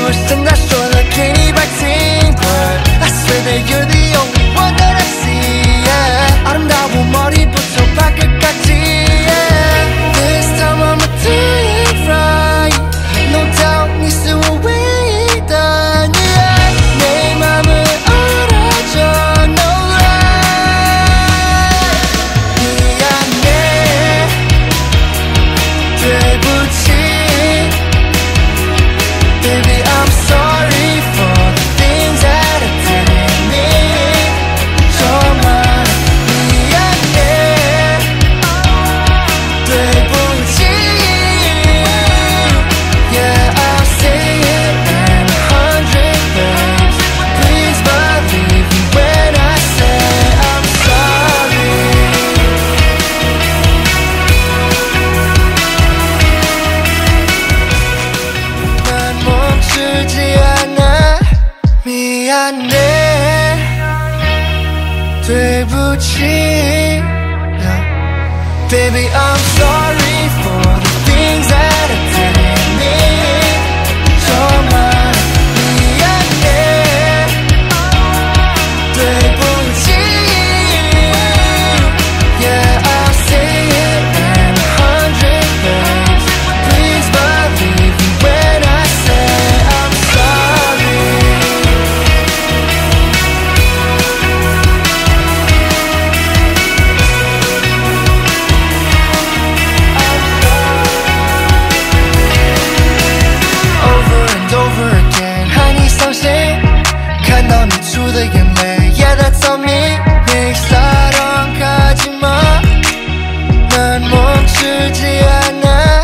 深他说了给你百听 But I swear that you're the only one that I see yeah. 아름다운 머리부터 발끝까지 yeah. This time I'ma do it right No doubt 네 수위이다 yeah. 내 맘을 알아줘 No lie 미안해 되부지 Baby I'm sorry for the things that I didn't mean 정말 미안해 되부지 Yeah I'll say it in 100 ways Please believe me when I say I'm sorry 난 멈추지 않아 미안해 되부지 yeah. Baby I'm sorry for the things that I didn't mean 정말 미안해 되부지 Yeah I'll say it in 100 ways Please believe me when I say I'm sorry Over and over again 한 이상씩 看到你出的眼泪 Yeah that's on me 내 사랑 가지마 난 멈추지 않아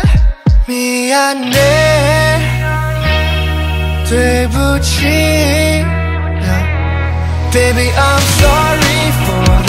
미안해 되부지 yeah. Baby I'm sorry for